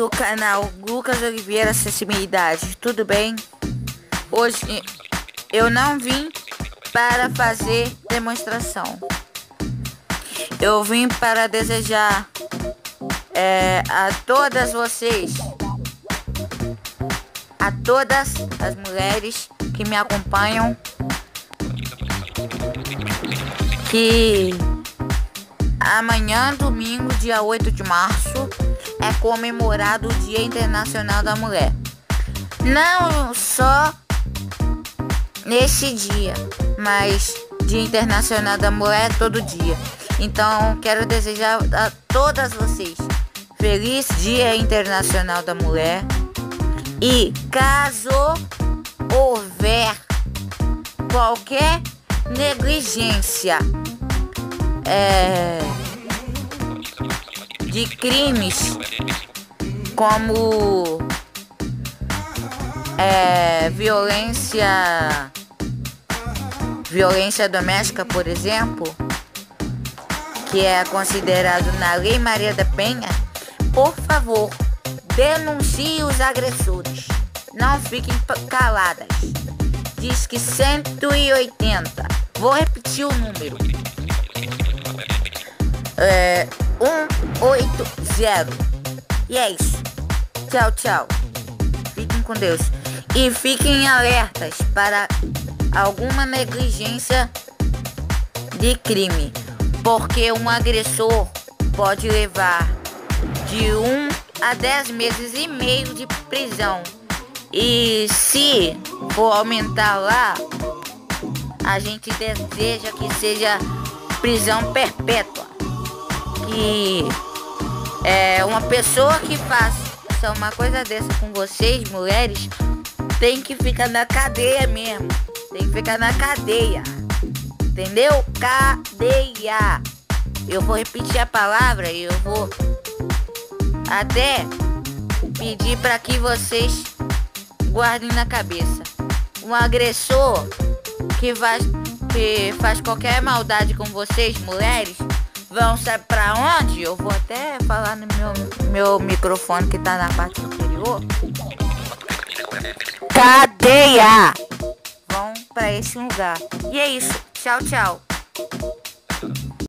do canal Lucas Oliveira Acessibilidade, tudo bem? Hoje eu não vim para fazer demonstração. Eu vim para desejar a todas vocês, a todas as mulheres que me acompanham, que amanhã, domingo, dia 8 de março, é comemorado o Dia Internacional da Mulher. Não só nesse dia, mas Dia Internacional da Mulher todo dia. Então, quero desejar a todas vocês feliz Dia Internacional da Mulher. E caso houver qualquer negligência de crimes como violência doméstica, por exemplo, que é considerado na Lei Maria da Penha, por favor, denuncie os agressores. Não fiquem caladas. Diz que 180. Vou repetir o número. 180. E é isso. Tchau, tchau. Fiquem com Deus. E fiquem alertas para alguma negligência de crime, porque um agressor pode levar de 1 a 10 meses e meio de prisão. E se for aumentar lá, a gente deseja que seja prisão perpétua. Que uma pessoa que faça uma coisa dessa com vocês, mulheres, tem que ficar na cadeia mesmo. Tem que ficar na cadeia. Entendeu? Cadeia. Eu vou repetir a palavra e eu vou até pedir para que vocês guardem na cabeça. Um agressor que faz qualquer maldade com vocês, mulheres, vão saber pra onde? Eu vou até falar no meu microfone que tá na parte superior. Cadeia! Vão pra esse lugar. E é isso. Tchau, tchau.